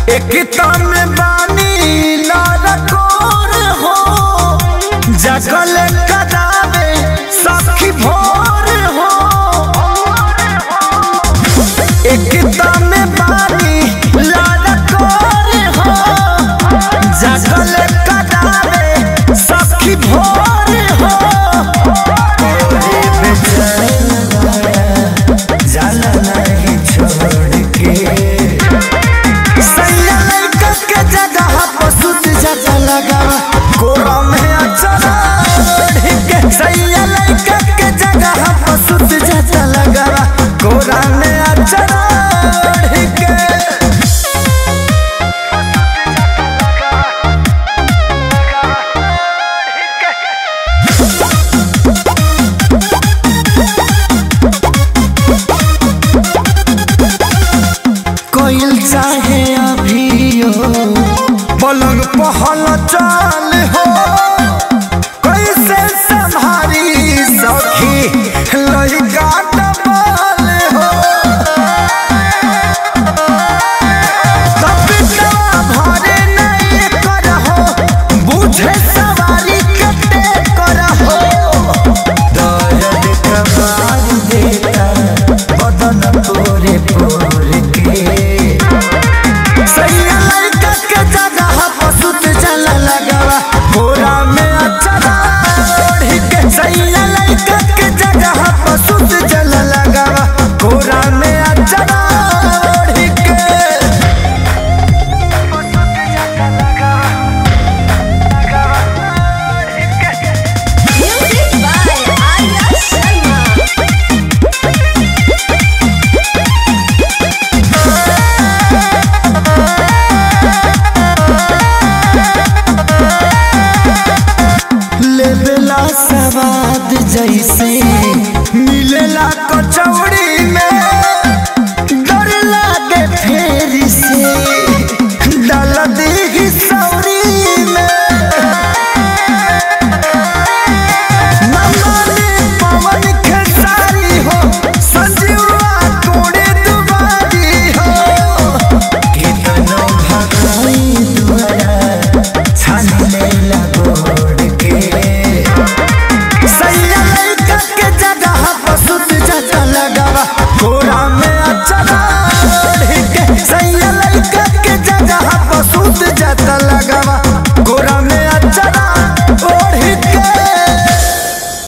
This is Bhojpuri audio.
एकता में बानी लड़कोर हो जगल करावे सखी भोर हो। एकता में बानी लड़कोर हो जगल करावे सखी भोर हो। जाला नहीं छोड़ के सैया लड़का के जगह पसुत जाता लगा गोरा में अचरा के। सैया लड़का के जगह पसुत जाता लगा गोरा में अचरा के। कोयल चाहे अभी हो पलंग पहल चाल हो कैसे संभारी सखी लड़का डबल हो। कविता भरे नहीं करहो बुझे सवारी कटे करहो। दर्द कबार देता बदन तोरे पोर के। सैया लड़का के जगह पसुत चला लगावा गोरा में अचरा के। सैया लड़का के जगह पसुत चला लगावा गोरा में अचरा के। Music by Arya Sharma. लेबेला सवाद जैसे मिलेला कचौड़ी